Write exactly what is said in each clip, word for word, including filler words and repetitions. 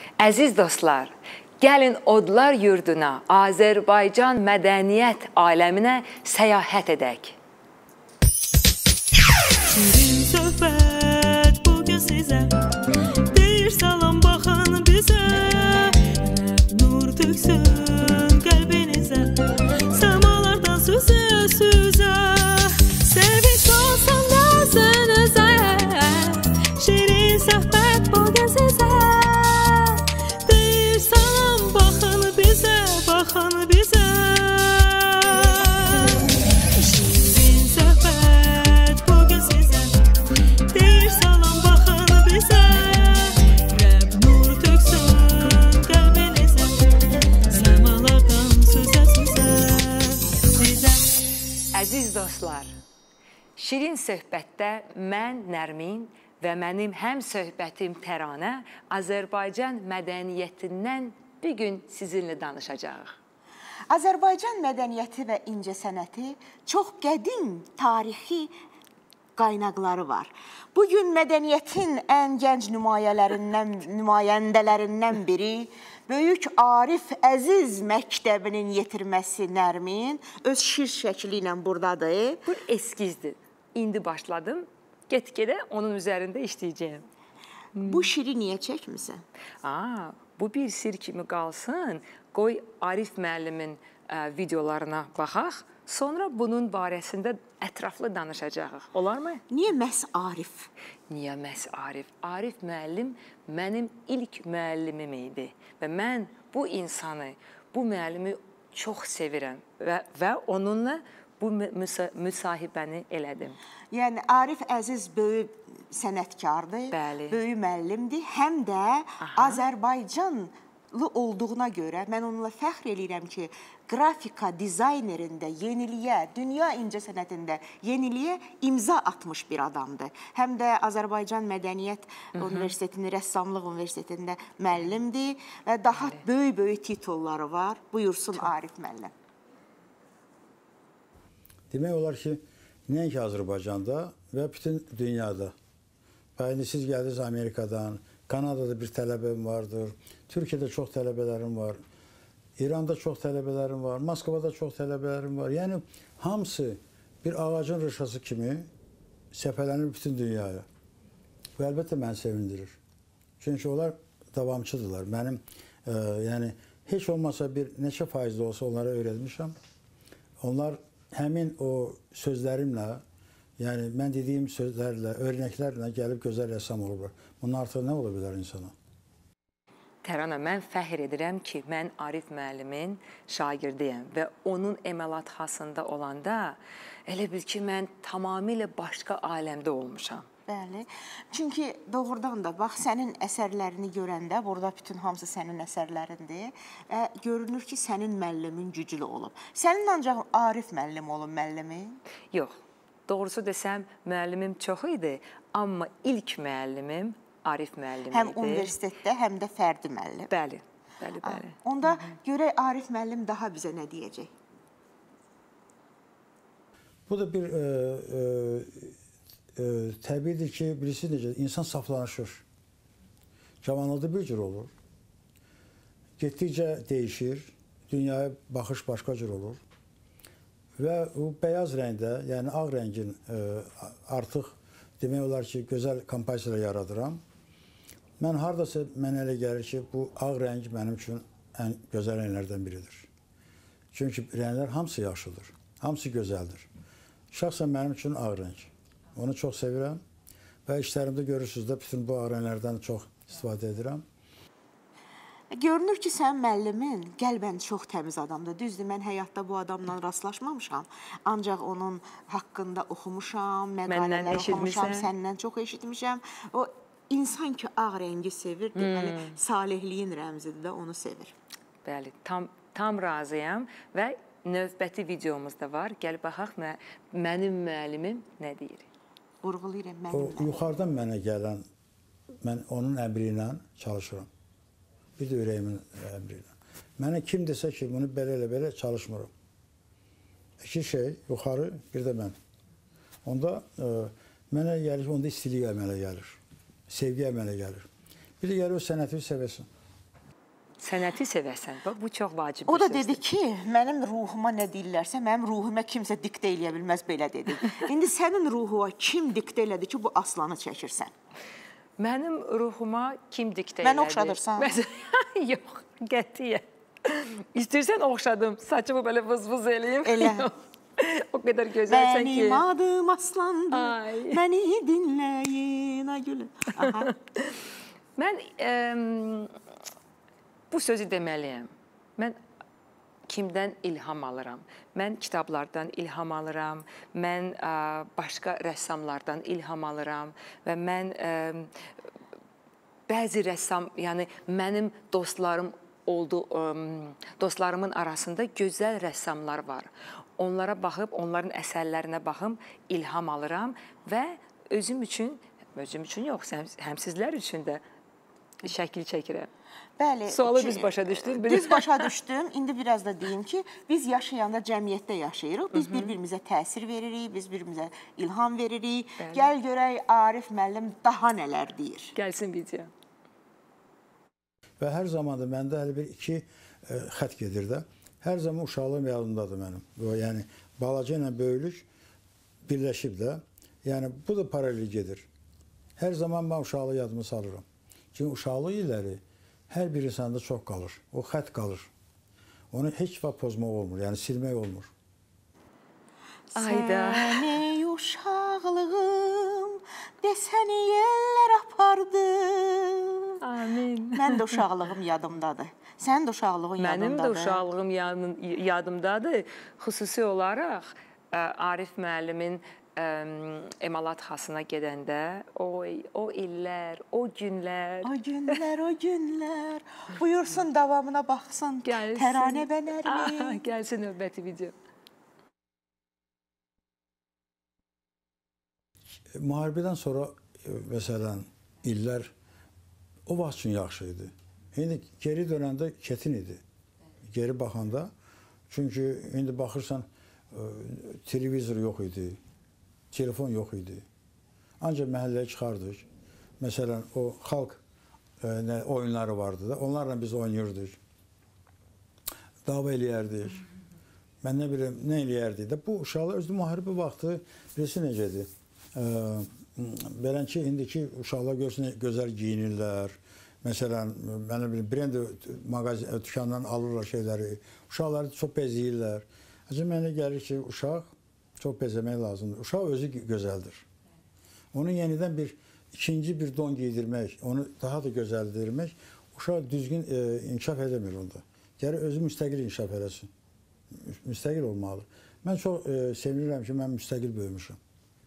Əziz dostlar, gəlin Odlar yurduna, Azərbaycan mədəniyyət aləminə səyahət edək. Şirin söhbət bugün sizə, deyir salam baxın bizə, nur töksün qəlbinizə, səmalardan süzə süzə, sevinç olsun gözünüzə. Şirin söhbət bugün sizə, deyir salam baxın bizə, baxın bizə. Əziz dostlar, Şirin söhbətdə mən Nərmin və mənim həm söhbətim Təranə Azərbaycan mədəniyyətindən bir gün sizinlə danışacağıq. Azərbaycan mədəniyyəti və incəsənəti çox qədim tarixi qaynaqları var. Bugün mədəniyyətin ən gənc nümayələrindən, nümayəndələrindən biri Böyük Arif Əziz məktəbinin yetirməsi Nərmin öz şir şəkli ilə buradadır. Bu eskizdir. İndi başladım. Get-gedə onun üzərində işləyəcəyim. Bu şiri niyə çəkmirsən? Aa, bu bir sir kimi qalsın. Qoy Arif müəllimin ə, videolarına baxaq. Sonra bunun barəsində ətraflı danışacağıq. Olarmı? Niyə məhz Arif? Niyə məhz Arif? Arif müəllim mənim ilk müəllimim idi. Və mən bu insanı, bu müəllimi çox sevirəm. Və, və onunla bu müsa müsahibəni elədim. Yəni, Arif Əziz böyük sənətkardır, Bəli. böyük müəllimdir. Həm də Aha. Azərbaycanlı olduğuna görə mən onunla fəxr eləyirəm ki, qrafika dizaynerində yeniliyə, dünya incəsənətində yeniliyə imza atmış bir adamdır. Həm də Azərbaycan Mədəniyyət Hı -hı. Universitetinin, Rəssamlıq Universitetində müəllimdir və daha böyük-böyük titulları var. Buyursun Çok. Arif müəllim. Demək olar ki, nəinki Azərbaycanda və bütün dünyada. Bəli, siz gəldiniz Amerikadan, Kanadada bir tələbəm vardır, Türkiyədə çox tələbələrim var, İranda çox tələbələrim var, Moskvada çox tələbələrim var. Yəni, hamısı bir ağacın rışası kimi səpələnir bütün dünyaya. Bu, əlbəttə, məni sevindirir. Çünki onlar davamçıdırlar. Mənim, e, yəni, heç olmasa bir neçə faizli olsa onlara öyrətmişəm. Onlar həmin o sözlərimlə, yəni mən dediyim sözlərlə, örnəklərlə gəlib gözəl rəssam olurlar. Bunun artıq nə ola bilər insana? Tərana, mən fəxr edirəm ki, mən Arif müəllimin şagirdiyəm və onun əməlathasında olanda elə bil ki, mən tamamilə başqa aləmdə olmuşam. Bəli. Çünki doğrudan da, bax, sənin əsərlərini görəndə, burada bütün hamısı sənin əsərlərindir, e, görünür ki, sənin müəllimin güclü olub. Sənin ancaq Arif müəllim olub müəllimin? Yox, doğrusu desəm, müəllimim çox idi, amma ilk müəllimim Arif müəllim idi. Həm universitetdə, həm də fərdi müəllim. Bəli, bəli, bəli. Onda Hı -hı. görək Arif müəllim daha bizə nə deyəcək? Bu da bir e, e, e, təbiidir ki, bilirsiniz necə, insan saflanışır. Cavanlıqda bir cür olur. Getdikcə dəyişir, dünyaya baxış başqa cür olur. Və o bəyaz rəngdə, yəni ağ rəngin e, artıq demək olar ki, gözəl kompozisiyalar yaradıram. Mən haradasa mənə elə gəlir ki, bu ağ rəng mənim üçün ən gözəl rənglərdən biridir. Çünki rənglər hamısı yaxşıdır, hamısı gözəldir. Şəxsən mənim üçün ağ rəng. Onu çox sevirəm və işlərimdə görürsünüz də bütün bu ağ rənglərdən çox istifadə edirəm. Görünür ki, sən müəllimin qəlbən çox təmiz adamdır. Düzdür, mən həyatda bu adamla rastlaşmamışam. Ancaq onun haqqında oxumuşam, məqalələr oxumuşam, səndən çox eşitmişəm. O, insan ki, ağ rəngi sevir, deməli, hmm. salihliyin rəmzidir də, onu sevir. Bəli, tam, tam razıyam və növbəti videomuzda var. Gəl baxaq, mənim müəllimim nə deyir? Vurğulayırım, mənim o, müəllimim. Yuxarıdan mənə gələn, mən onun əmri ilə çalışıram. Bir də ürəyimin əmri ilə. Mənə kim desə ki, bunu belə elə belə çalışmıram. İki şey, yuxarı, bir də mən. Onda e, mənə gəlir, onda istilik əmələ gəlir. Sevgi əmələ gəlir. Bir də gəlir o sənəti sevəsin. sənəti sevəsən. Bax, bu çox vacib bir O da sözdür. dedi ki, mənim ruhuma nə deyirlərsə, mənim ruhuma kimsə diktə eləyə bilməz, belə dedi. İndi sənin ruhuna kim diktə elədi ki, bu aslanı çəkirsən? Mənim ruhuma kim diktə elədi? Məni oxşadırsan? Məsələn, yox, qətiyyən. İstəyirsən oxşadım, saçımı belə vız-vız eləyim. Elə. O qədər gözəlsən ki. Mənim adım aslandı, Ay. məni dinləyin, ay gülüm. Aha. Mən ə, bu sözü deməliyəm. Mən kimdən ilham alıram? Mən kitablardan ilham alıram, mən ə, başqa rəssamlardan ilham alıram və mən ə, bəzi rəssam, yəni mənim dostlarım oldu, ə, dostlarımın arasında gözəl rəssamlar var. Onlara baxıb, onların əsərlərinə baxım, ilham alıram və özüm üçün, özüm üçün yox, həm sizlər üçün də şəkil çəkirəm. Bəli. Sualı düz başa düşdün? Düz başa düşdüm. İndi biraz da deyim ki, biz yaşayanda cəmiyyətdə yaşayırıq. Biz bir-birimizə təsir veririk, biz bir-birimizə ilham veririk. Bəli. Gəl görək Arif müəllim daha nələr deyir. Gəlsin video. Və hər zaman da məndə hələ bir iki ə, xət gedir də. Hər zaman uşaqlığım yadımdadır mənim. O, yəni balaca ilə böyüklük birləşib də. Yəni bu da paralel gedir. Hər zaman mən uşaqlığı yadıma salıram. Çünki uşaqlıq illəri hər bir insanda çox qalır. O xət qalır. Onu heç vaxt pozmaq olmur, yəni silmək olmur. Ayda. Səni uşaqlığım, desəni yerlər apardı. Amin. Mən də uşaqlığım yadımdadır. Sənin də uşaqlığın Mənim yadımdadır. də uşaqlığım yadımdadır. Xüsusi olaraq ə, Arif müəllimin ə, emalatxasına gedəndə o, o illər, o günlər. O günlər, o günlər. Buyursun davamına baxsın. Gəlsin. Təranə və Nərmin. Ah, gəlsin növbəti video. Müharibədən sonra məsələn illər o vaxt üçün yaxşı idi. İndi geri dönəndə çətin idi. Geri baxanda. Çünki indi baxırsan televizor yox idi, telefon yox idi. Ancaq məhəlləyə çıxardıq. Məsələn, o xalq nə, oyunları vardı da, onlarla biz oynayırdıq. Dava eləyərdik. Mən nə biləm, nə eləyərdik də. Bu uşaqlar özü müharibə vaxtı birisi necədir? Belən ki, indiki uşaqlar görsün, gözəl giyinirlər. Məsələn, mən bilim, brend mağazin, dükandan alırlar şeyləri. Uşaqları çox beziyirlər. Acaba mənə gəlir ki, uşaq çox bezəmək lazımdır. Uşaq özü gözəldir. Onu yenidən bir, ikinci bir don giydirmək, onu daha da gözəldirmək, uşaq düzgün e, inkişaf edəmir onda. Gəlir özü müstəqil inkişaf eləsin. Müstəqil olmalı. Mən çox e, sevinirəm ki, mən müstəqil böyümüşəm.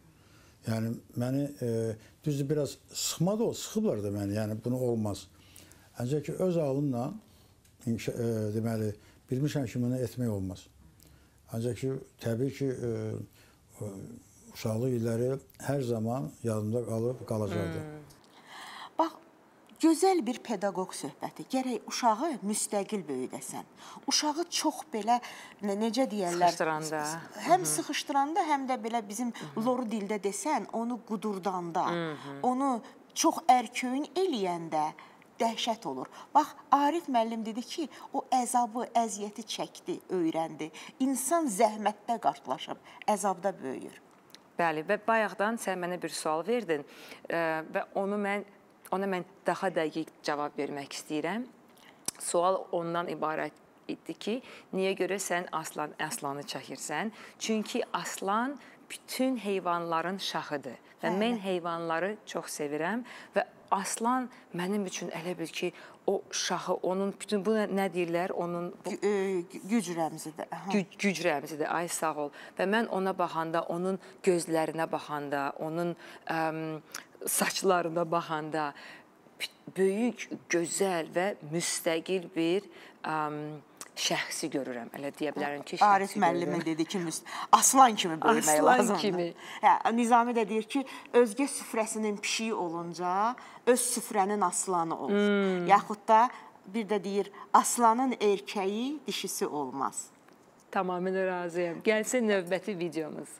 Yəni, məni e, düzdür, biraz sıxmadı o, sıxıblar da məni, yəni bunu olmaz. Ancaq ki, öz ağlımla, e, deməli, bilmişəm ki, bunu etmək olmaz. Ancaq ki, təbii ki, e, uşaqlıq illəri hər zaman yadımda qalıb, qalacaqdır. Hmm. Bax, gözəl bir pedaqoq söhbəti. Gərək uşağı müstəqil böyüdəsən. Uşağı çox belə, necə deyərlər? Sıxışdıranda. Həm sıxışdıranda, həm də belə bizim loru dildə desən, onu qudurdanda, onu çox ərköyün eləyəndə dəhşət olur. Bax, Arif müəllim dedi ki, o əzabı, əziyyəti çəkdi, öyrəndi. İnsan zəhmətdə qarşılaşıb, əzabda böyüyür. Bəli, və bayaqdan sən mənə bir sual verdin ə, və onu mən, ona mən daha dəqiq cavab vermək istəyirəm. Sual ondan ibarət idi ki, niyə görə sən aslan, aslanı çəkirsən? Çünki aslan bütün heyvanların şahıdır və mən heyvanları çox sevirəm və aslan mənim üçün elə bil ki, o şahı, onun bütün, bu nə deyirlər, onun... Bu, güc rəmzidir. Güc, güc rəmzidir, ay sağ ol. Və mən ona baxanda, onun gözlərinə baxanda, onun ə, saçlarına baxanda böyük, gözəl və müstəqil bir ə, şəxsi görürəm. Elə deyə bilərəm ki, şəxsi Arif müəllimin dedi ki, aslan kimi böyümək lazımdır. Aslan kimi. Hə, Nizami də deyir ki, özgə süfrəsinin pişiyi olunca, öz süfrənin aslanı olur. Hmm. Yaxud da bir də deyir, aslanın erkəyi dişisi olmaz. Tamamilə razıyam. Gəlsin növbəti videomuz.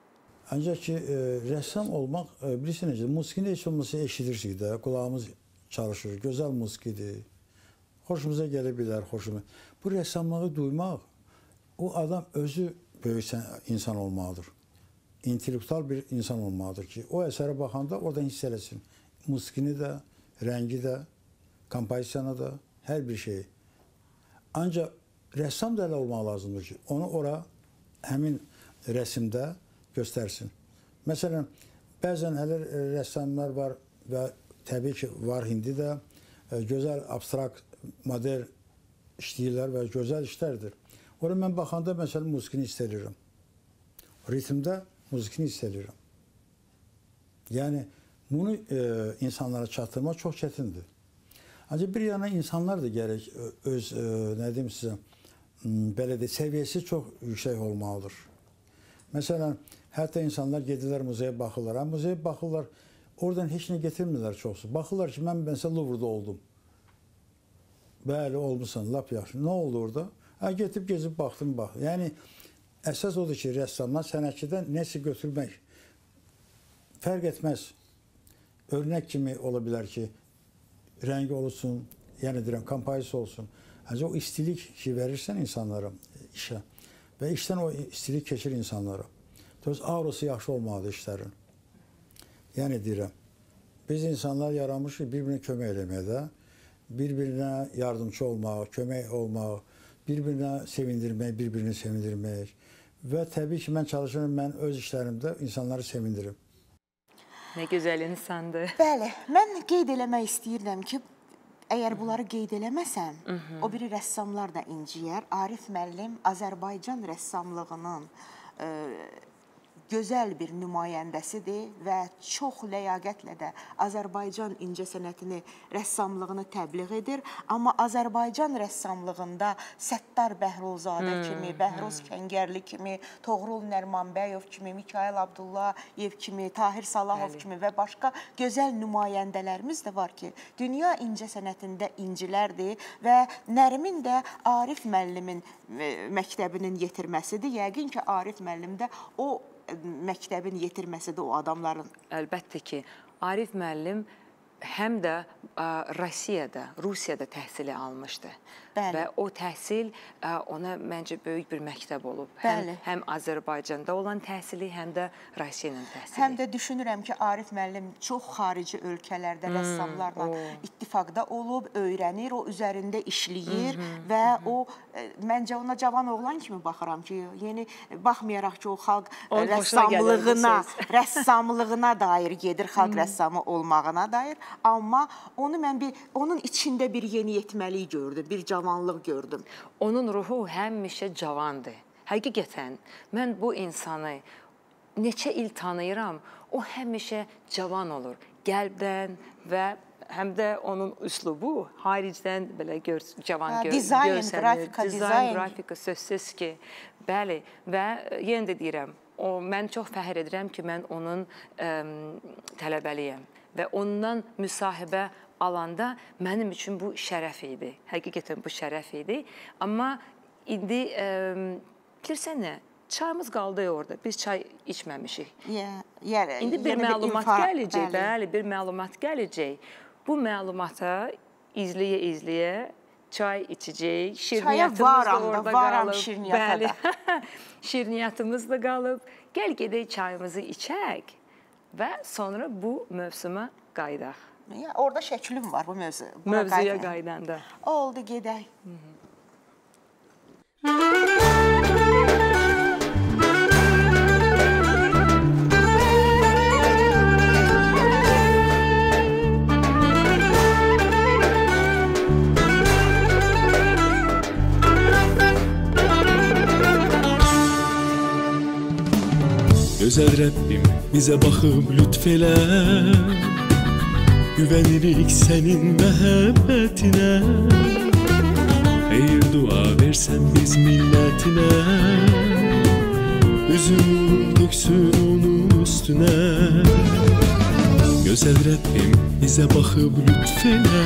Ancaq ki, e, rəssam olmaq, e, bilirsin necə, musiqini heç olmasa eşidirsik də, qulağımız çalışır, gözəl musiqidir. Xoşumuza gələ bilər, xoşumuza. Bu rəssamlığı duymaq, o adam özü böyük insan olmalıdır. İntellektual bir insan olmalıdır ki, o əsərə baxanda oradan hiss eləsin. Musiqini də, rəngi də, kompozisiyanı da, hər bir şeyi. Ancaq rəssam da elə olmaq lazımdır ki, onu ora həmin rəsmdə göstərsin. Məsələn, bəzən hələ rəssamlar var və təbii ki, var indi də gözəl, abstrakt, model işləyirlər və gözəl işlərdir. Ora mən baxanda, məsələn, musiqini hiss edirəm. Ritmdə musiqini hiss edirəm. Yəni, bunu e, insanlara çatdırmaq çox çətindir. Ancaq bir yana insanlar da gərək öz, e, nə deyim sizə, belə də səviyyəsi çox yüksək olmalıdır. Məsələn, hətta insanlar gedirlər muzeyə baxırlar. Hə, muzeyə baxırlar, oradan heç nə getirmirlər çoxsu. Baxırlar ki, mən məsələn Louvre'da oldum. Bəli, olmuşsan, lap yaxşı. Nə oldu orada? Hə, getib, gezib, baxdım, bax. Yəni, əsas odur ki, rəssamlar sənətçidən nəsə götürmək fərq etməz. Örnək kimi ola bilər ki, rəngi olsun, yəni deyirəm, kompozisiya olsun. Ancaq o istilik ki, verirsən insanlara işə və işdən o istilik keçir insanlara. Dolayısıyla, aurosu yaxşı olmalıdır işlərin. Yəni deyirəm, biz insanlar yaranmışıq bir-birinə kömək eləməyə, bir-birinə yardımcı olmaq, kömək olmaq, bir-birinə sevindirmək, bir-birini sevindirmək və təbii ki, mən çalışıram, mən öz işlərimdə insanları sevindirim. Nə gözəl insandır. Bəli, mən qeyd eləmək istəyirəm ki, əgər bunları qeyd eləməsəm, o biri rəssamlar da inciyər. Arif müəllim Azərbaycan rəssamlığının e, gözəl bir nümayəndəsidir və çox ləyaqətlə də Azərbaycan incəsənətini, rəssamlığını təbliğ edir. Amma Azərbaycan rəssamlığında Səttar Bəhrulzadə kimi, Bəhruz Kəngərli kimi, Toğrul Nərmanbəyov kimi, Mikail Abdullayev kimi, Tahir Salahov kimi və başqa gözəl nümayəndələrimiz də var ki, dünya incəsənətində incilərdir və Nərmin də Arif müəllimin məktəbinin yetirməsidir. Yəqin ki, Arif müəllim də o məktəbin yetirməsidir o adamların. Əlbəttə ki, Arif müəllim həm də Rusiyada, Rusiyada təhsili almışdı. Bəli. Və o təhsil ona məncə böyük bir məktəb olub. Bəli. Həm, həm Azərbaycanda olan təhsili, həm də Rusiyanın təhsili. Həm də düşünürəm ki, Arif müəllim çox xarici ölkələrdə hmm, rəssamlarla o. ittifaqda olub, öyrənir, o üzərində işləyir hmm, və hmm. o, məncə ona cavan oğlan kimi baxıram ki, yeni baxmayaraq ki, o xalq Onun rəssamlığına, rəssamlığına dair gedir, xalq hmm. rəssamı olmağına dair. Amma onu mən bir, onun içində bir yeniyetməlik gördüm, bir cavanlıq gördüm. Onun ruhu həmişə cavandır. Həqiqətən, mən bu insanı neçə il tanıyıram, o həmişə cavan olur. Qəlbdən və həm də onun üslubu haricdən belə gör, cavan gör, dizayn, görsənir. Grafika, dizayn, grafika, sözsüz ki. Bəli, və yenə də deyirəm, o, mən çox fəxr edirəm ki, mən onun ə, tələbəliyəm. Və ondan müsahibə alanda mənim üçün bu şərəf idi. Həqiqətən bu şərəf idi. Amma indi, ə, bilirsən nə, çayımız qaldı orada. Biz çay içməmişik. Yeah, yeah, indi bir məlumat bir gələcək, bəli. bəli, bir məlumat gələcək. Bu məlumata izləyə-izləyə çay içəcək, şirniyyatımız da orada varam, qalıb. Şirniyyata da. Şirniyyatımız da qalıb. Gəl gedək çayımızı içək. Və sonra bu mövsuma qaydaq. Ya, orada şəklim var bu mövzu. Mövzuya qaydanda. Oldu, gedək. Gözəl Rəbbim bizə baxıb lütf elə, güvənirik sənin məhəbbətinə. Xeyir dua versən biz millətinə, üzün töksün onun üstünə. Gözəl Rəbbim bizə baxıb lütf elə,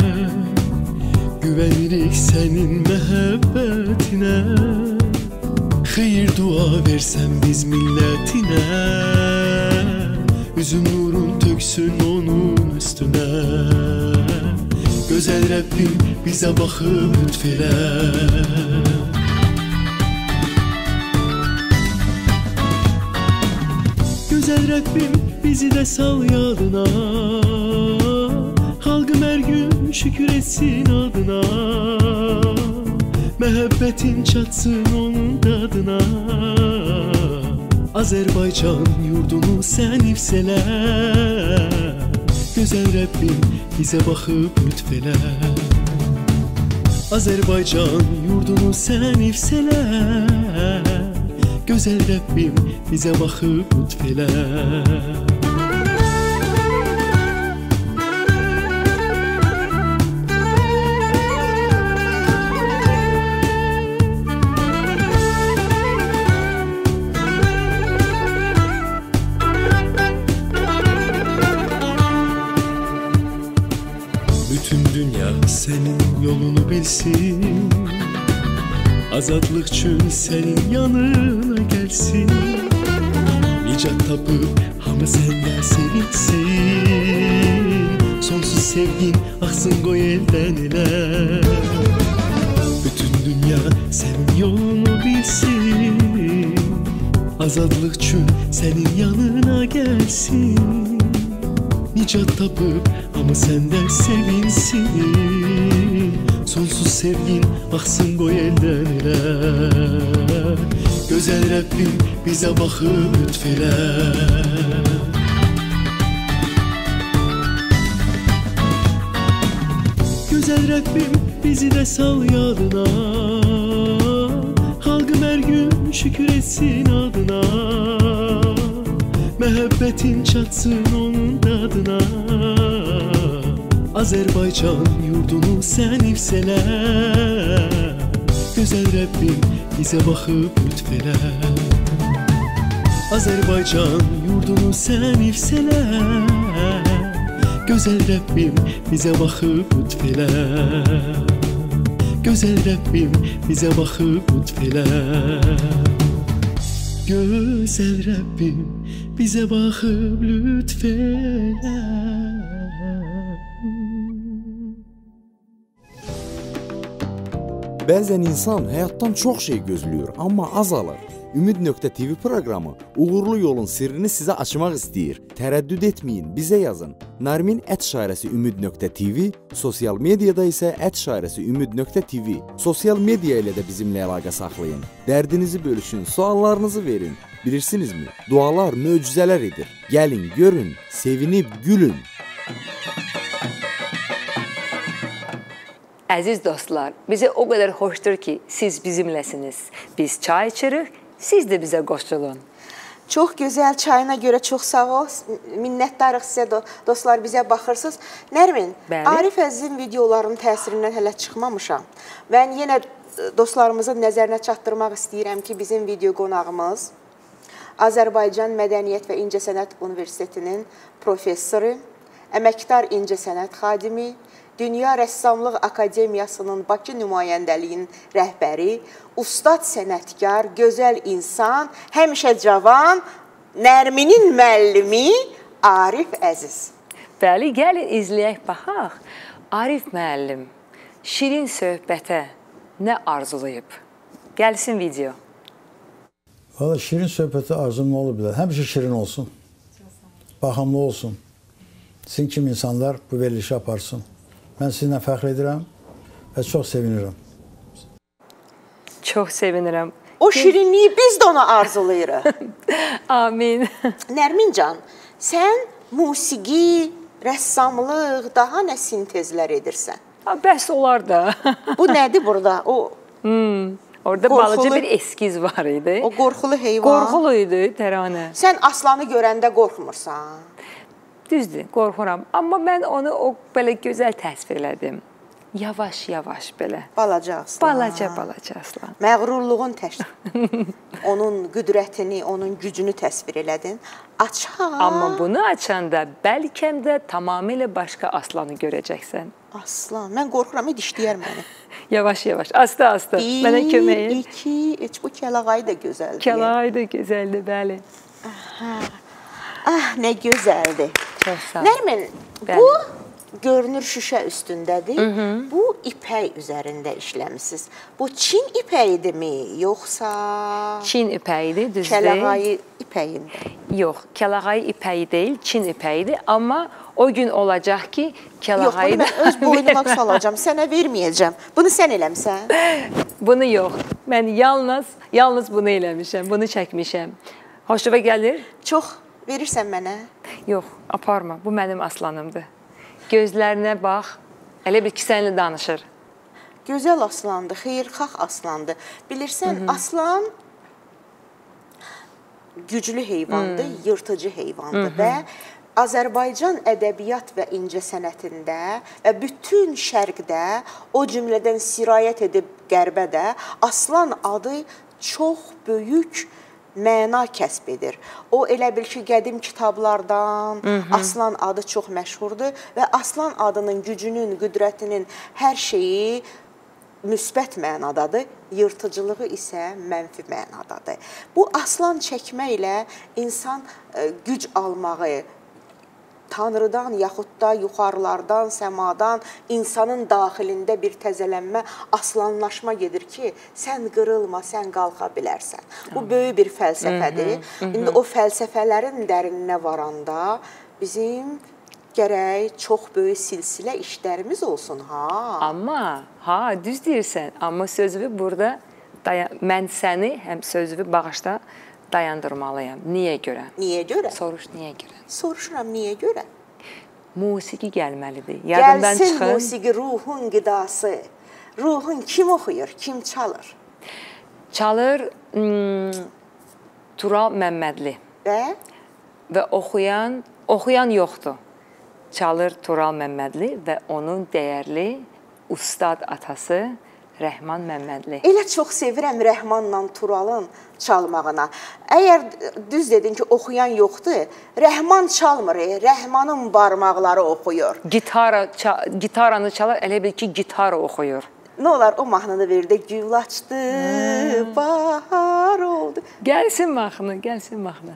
güvənirik sənin məhəbbətinə. Xeyir dua versən biz millətinə, üzün nurun töksün onun üstünə. Gözəl Rəbbim bizə baxıb lütf elə. Gözəl Rəbbim bizi də sal yadına, xalqım hər gün şükür etsin adına. Məhəbbətin çatsın onun dadına, Azərbaycan yurdunu sən hifz elə. Gözəl Rəbbim bizə baxıb lütf elə. Azərbaycan yurdunu sən hifz elə. Gözəl Rəbbim bizə baxıb lütf elə. Bütün dünya sənin yolunu bilsin, azadlıq üçün sənin yanına gəlsin. Nicat tapıb hamı səndə sevinsin, sonsuz sevgin axsın qoy eldən elə. Bütün dünya sənin yolunu bilsin, azadlıq üçün sənin yanına gəlsin. Nicat tapıb hamı səndə sevinsin, sonsuz sevgin axsın qoy eldən elə. Gözəl Rəbbim bizə baxıb lütf elə. Gözəl Rəbbim bizi də sal yadına, xalqım hər gün şükür etsin adına. Məhəbbətin çatsın onun dadına, Azərbaycan yurdunu sən hifz elə. Gözəl Rəbbim bizə baxıb lütf elə. Azərbaycan yurdunu sən hifz elə. Gözəl Rəbbim bizə baxıb lütf elə. Gözəl Rəbbim bizə baxıb lütf elə. Gözəl Rəbbim bizə baxıb lütf elə. Bəzən insan həyatdan çox şey gözləyir, amma az alır. Ümid.tv proqramı uğurlu yolun sirrini sizə açmaq istəyir. Tərəddüd etməyin, bizə yazın. Narmin ət şairəsi ümid.tv, sosial mediada isə ət şairəsi ümid.tv. Sosial media ilə də bizimlə əlaqə saxlayın. Dərdinizi bölüşün, suallarınızı verin. Bilirsinizmi? Dualar möcüzələr edir. Gəlin, görün, sevinib, gülün. Əziz dostlar, bizə o qədər xoşdur ki, siz bizimləsiniz. Biz çay içirik, siz də bizə qoşulun. Çox gözəl çayına görə çox sağ ol. Minnətdarıq sizə dostlar, bizə baxırsınız. Nərmin, Bəli. Arif Əzizin videolarının təsirindən hələ çıxmamışam. Mən yenə dostlarımızın nəzərinə çatdırmaq istəyirəm ki, bizim video qonağımız Azərbaycan Mədəniyyət və İncəsənət Universitetinin professoru, əməkdar incəsənət xadimi, Dünya Rəssamlıq Akademiyasının Bakı nümayəndəliyinin rəhbəri, ustad sənətkar, gözəl insan, həmişə cavan, Nərminin müəllimi Arif Əziz. Bəli, gəlin izləyək, baxaq. Arif müəllim şirin söhbətə nə arzulayıb? Gəlsin video. Valla şirin söhbəti arzum nə olub bilər? Həmişə şirin olsun, baxımlı olsun. Sizin kimi insanlar bu verilişi aparsın. Mən sizinlə fəxr edirəm və çox sevinirəm. Çox sevinirəm. O şirinliyi biz də ona arzulayırıq. Amin. Nərmincan, sən musiqi, rəssamlıq, daha nə sintezlər edirsən? Bəs olar da. Bu nədir burada? O Hmm, orada qorxulu, balaca bir eskiz var idi. O qorxulu heyvan. Qorxulu idi təranə. Sən aslanı görəndə qorxmursan. Düzdür, qorxuram. Amma mən onu o belə gözəl təsvir elədim. Yavaş-yavaş belə. Balaca aslan. Balaca, balaca aslan. Məğrurluğun təşkil. Onun qüdrətini, onun gücünü təsvir elədin. Açar. Amma bunu açanda bəlkə də tamamilə başqa aslanı görəcəksən. Aslan. Mən qorxuram, dişləyər məni. Yavaş-yavaş, asta-asta. Mənə kömək et. Bir, iki, üç. Bu kəlağayı da gözəldir. Kəlağayı da gözəldir, bəli. Ah, nə gözəldir. Çox sağ ol. Nərmin, Bəli. bu görünür şüşə üstündədir. Hı -hı. Bu ipək üzərində işləmisiniz. Bu Çin ipəyidirmi, yoxsa Çin ipəyidir, düzdür? Kəlağayı ipəyində? Yox, kəlağayı ipəyi deyil, Çin ipəyidir. Amma o gün olacaq ki, kəlağayı yox, bunu mən öz boynuma salacağam, sənə verməyəcəm. Bunu sən eləmsən? Bunu yox. Mən yalnız, yalnız bunu eləmişəm, bunu çəkmişəm. Xoşuna gəlir? Çox verirsən mənə? Yox, aparma. Bu mənim aslanımdır. Gözlərinə bax, elə bir ki, səninlə danışır. Gözəl aslandır, xeyirxah aslandır. Bilirsən, Hı -hı. aslan güclü heyvandır, Hı -hı. yırtıcı heyvandır Hı -hı. və Azərbaycan ədəbiyyat və incəsənətində və bütün şərqdə, o cümlədən sirayət edib qərbə də aslan adı çox böyük məna kəsb edir. O elə bil ki, qədim kitablardan Hı -hı. aslan adı çox məşhurdur və aslan adının gücünün, qüdrətinin hər şeyi müsbət mənadadır, yırtıcılığı isə mənfi mənadadır. Bu aslan çəkməklə insan ə, güc almağı, Tanrıdan, yaxud da yuxarılardan, səmadan, insanın daxilində bir təzələnmə, aslanlaşma gedir ki, sən qırılma, sən qalxa bilərsən. Bu böyük bir fəlsəfədir. Hı -hı, hı -hı. İndi o fəlsəfələrin dərininə varanda bizim gərək çox böyük silsilə işlərimiz olsun, ha. Amma, ha, düz deyirsən. Amma sözümü burada, mən səni həm sözümü bağışda dayandırmalıyam. Niyə görə? Niyə görə? Soruş, niyə görə? Soruşuram, niyə görə? Musiqi gəlməlidir. Yadından Gəlsin çıxın. musiqi ruhun qidası. Ruhun kim oxuyur, kim çalır? Çalır hmm, Tural Məmmədli. Və? Və oxuyan, oxuyan yoxdur. Çalır Tural Məmmədli və onun dəyərli ustad atası Rəhman Məmmədli. Elə çox sevirəm Rəhmanla Turalın çalmağına. Əgər düz dedin ki, oxuyan yoxdur, Rəhman çalmır, Rəhmanın barmaqları oxuyur. Gitara, ça gitaranı çalar, elə bil ki, gitara oxuyur. Nə olar, o mahnını verir də, gül açdı, hmm. bahar oldu. Gəlsin mahnı, gəlsin mahnı.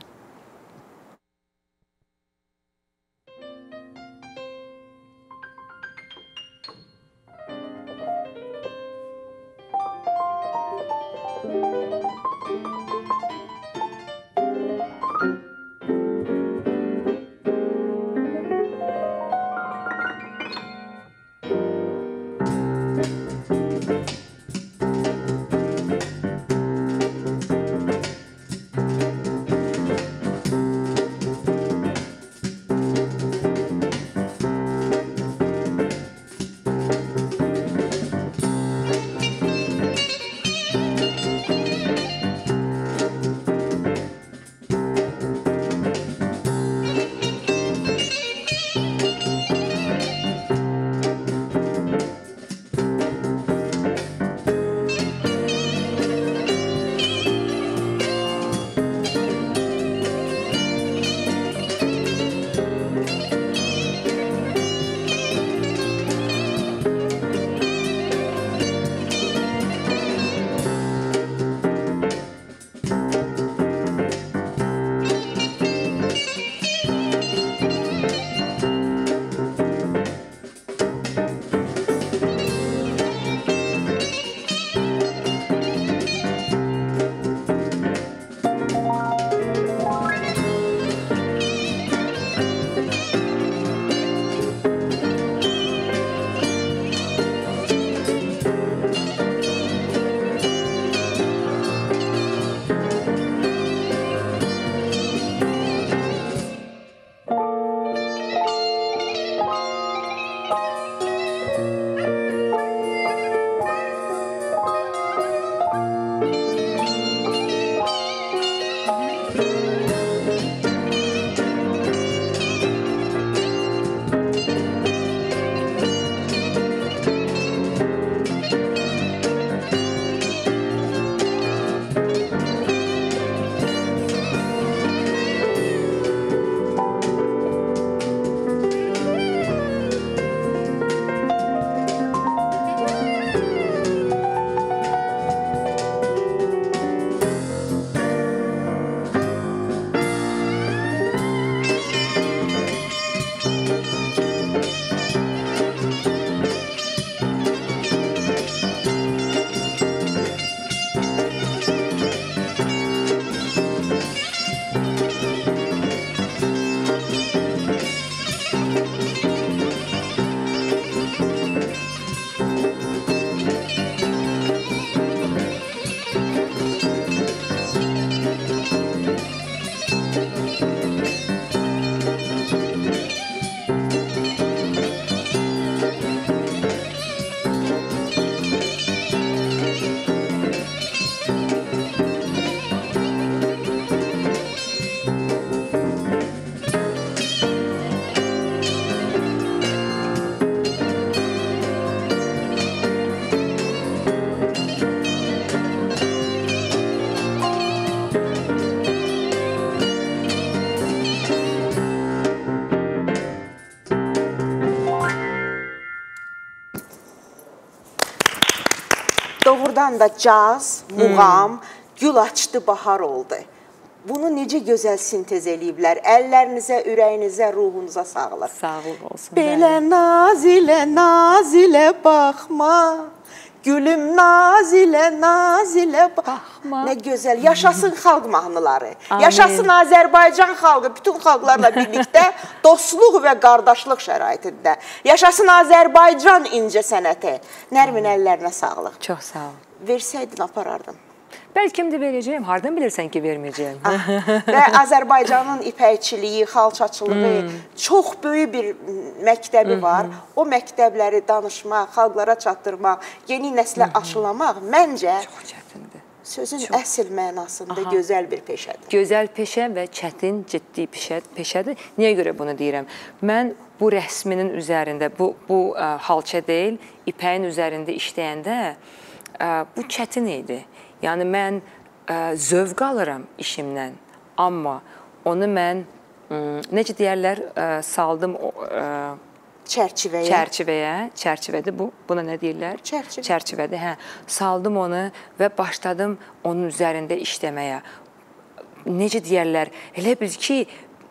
doğrudan da caz, muğam, gül açdı, bahar oldu. Bunu necə gözəl sintez eləyiblər. Əllərinizə, ürəyinizə, ruhunuza sağlıq. Sağ olsun. Belə nazilə, nazilə baxma. Gülüm nazilə, nazilə baxma. Nə gözəl. Yaşasın xalq mahnıları. Amin. Yaşasın Azərbaycan xalqı bütün xalqlarla birlikdə dostluq və qardaşlıq şəraitində. Yaşasın Azərbaycan incəsənəti. Nərmin, əllərinə sağlıq. Çox sağ ol. Versəydin, aparardın. Bəlkə də verəcəyim. Hardan bilirsən ki, verməyəcəyim? Və Azərbaycanın ipəkçiliyi, xalçaçılığı çox böyük bir məktəbi var. O məktəbləri danışmaq, xalqlara çatdırmaq, yeni nəslə aşılamaq məncə Çox çətindir. sözün əsl mənasında gözəl bir peşədir. Gözəl peşə və çətin, ciddi peşə, peşədir. Niyə görə bunu deyirəm? Mən bu rəsminin üzərində, bu, bu ə, halça deyil, ipəyin üzərində işləyəndə ə, bu çətin idi. Yəni, mən ə, zövq alıram işimdən, amma onu mən, ə, necə deyərlər, ə, saldım ə, Çərçivəyə. Çərçivəyə, çərçivədir bu, buna nə deyirlər? Çərçivə. Çərçivədir, hə. Saldım onu və başladım onun üzərində işləməyə. Necə deyərlər, elə bil ki,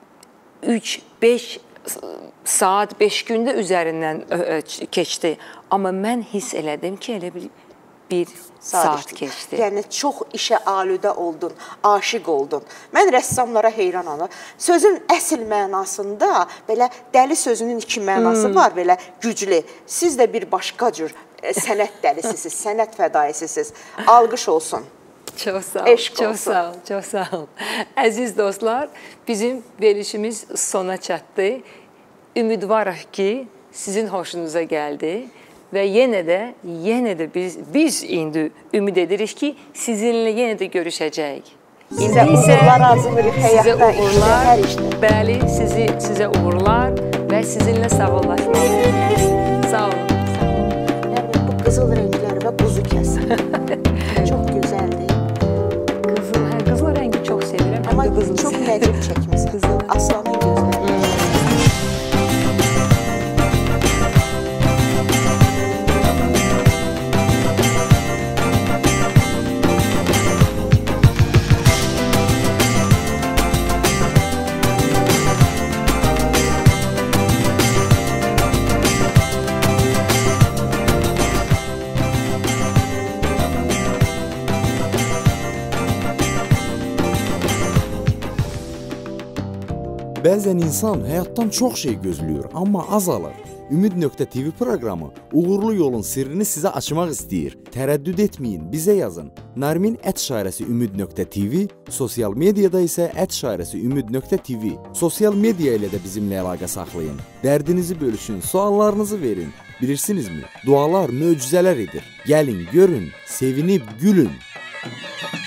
üç beş saat, beş gündə üzərindən keçdi. Amma mən hiss elədim ki, elə bil bir saat keçdi. Yəni, çox işə alüdə oldun, aşiq oldun. Mən rəssamlara heyran olum. Sözün əsl mənasında belə dəli sözünün iki mənası var, belə güclü. Siz də bir başqa cür sənət dəlisisiniz, sənət fədaisisiniz. Alqış olsun. Çox sağ ol, Eşq çox olsun. sağ ol, çox sağ ol. Əziz dostlar, bizim verilişimiz sona çatdı. Ümidvarıq ki, sizin xoşunuza gəldi. Və yenə də, yenə də biz, biz indi ümid edirik ki, sizinlə yenə də görüşəcəyik. Sizə uğurlar arzulayırıq həyatda, sizə uğurlar, hər işdə. bəli, sizi, sizə uğurlar və sizinlə sağollaşmalıyıq. Sağ olun. Yəni, bu qızıl rənglər və quzu kəsin. Çox gözəldir. Qızıl, hə, qızıl rəngi çox sevirəm. Amma çox nəcib çəkmişsən. Aslanın gözləri. Bəzən insan həyatdan çox şey gözləyir, amma az alır. Ümid.tv proqramı uğurlu yolun sirrini sizə açmaq istəyir. Tərəddüd etməyin, bizə yazın. Narmin ət şairəsi ümid.tv, sosial mediada isə ət şairəsi ümid.tv. Sosial media ilə də bizimlə əlaqə saxlayın. Dərdinizi bölüşün, suallarınızı verin. Bilirsinizmi? Dualar möcüzələr edir. Gəlin, görün, sevinib, gülün.